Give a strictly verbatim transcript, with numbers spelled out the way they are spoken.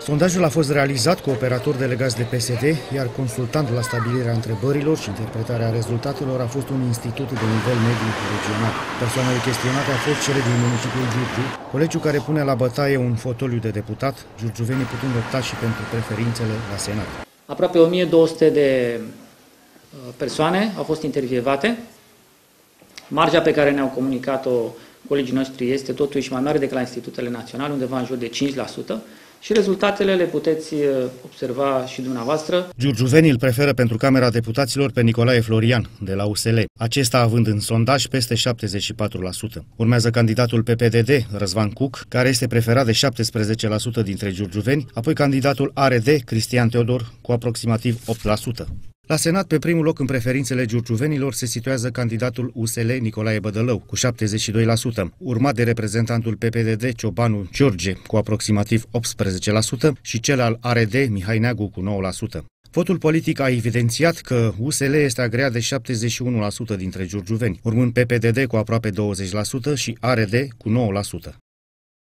Sondajul a fost realizat cu operatori delegați de P S D, iar consultant la stabilirea întrebărilor și interpretarea rezultatelor a fost un institut de nivel mediu regional. Persoanele chestionate au fost cele din municipiul Giurgiu, colegiul care pune la bătaie un fotoliu de deputat, giurgiuvenii putând opta și pentru preferințele la Senat. Aproape o mie două sute de persoane au fost intervievate. Marja pe care ne-au comunicat-o colegii noștri este totuși mai mare decât la institutele naționale, undeva în jur de cinci la sută. Și rezultatele le puteți observa și dumneavoastră. Giurgiuvenii îl preferă pentru Camera Deputaților pe Nicolae Florian, de la U S L, acesta având în sondaj peste șaptezeci și patru la sută. Urmează candidatul P P D D, Răzvan Cuc, care este preferat de șaptesprezece la sută dintre giurgiuveni, apoi candidatul A R D, Cristian Teodor, cu aproximativ opt la sută. La Senat, pe primul loc în preferințele giurgiuvenilor, se situează candidatul U S L Nicolae Bădălău, cu șaptezeci și doi la sută, urmat de reprezentantul P P D D Ciobanu George, cu aproximativ optsprezece la sută, și cel al A R D Mihai Neagu, cu nouă la sută. Votul politic a evidențiat că U S L este agreat de șaptezeci și unu la sută dintre giurgiuveni, urmând P P D D cu aproape douăzeci la sută și A R D cu nouă la sută.